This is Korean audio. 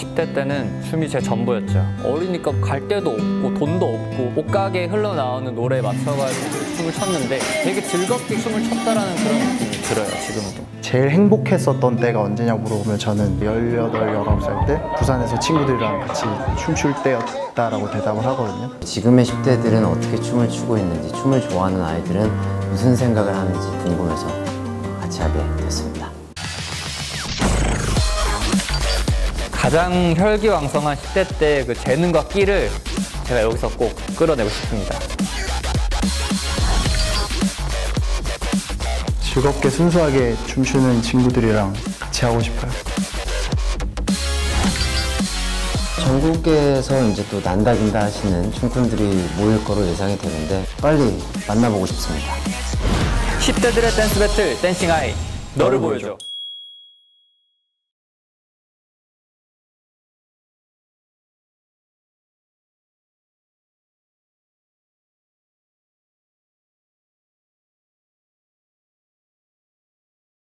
10대 때는 춤이 제 전부였죠. 어리니까 갈 데도 없고 돈도 없고 옷가게에 흘러나오는 노래에 맞춰가지고 춤을 췄는데 되게 즐겁게 춤을 췄다라는 그런 느낌이 들어요, 지금도. 제일 행복했었던 때가 언제냐고 물어보면 저는 18, 19살 때 부산에서 친구들이랑 같이 춤출 때였다라고 대답을 하거든요. 지금의 10대들은 어떻게 춤을 추고 있는지, 춤을 좋아하는 아이들은 무슨 생각을 하는지 궁금해서 같이 하게 됐습니다. 가장 혈기왕성한 10대 때 그 재능과 끼를 제가 여기서 꼭 끌어내고 싶습니다. 즐겁게 순수하게 춤추는 친구들이랑 같이 하고 싶어요. 전국에서 이제 또 난다긴다 하시는 춤꾼들이 모일 거로 예상이 되는데 빨리 만나보고 싶습니다. 10대들의 댄스 배틀 댄싱 아이, 너를 보여줘.